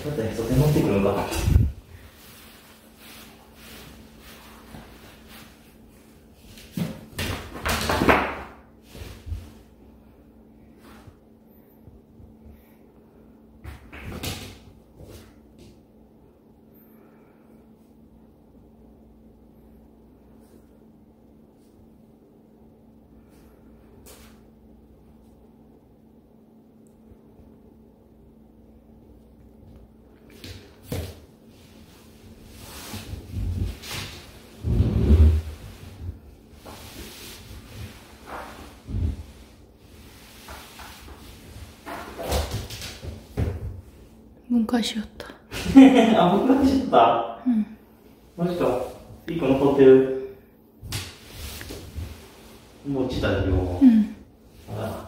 だってヘソテン乗ってくるんか。 分解しよった。 あ、僕がしよった。 うん。 マジか。一個残ってる。もう落ちたよ。 うん。 あら。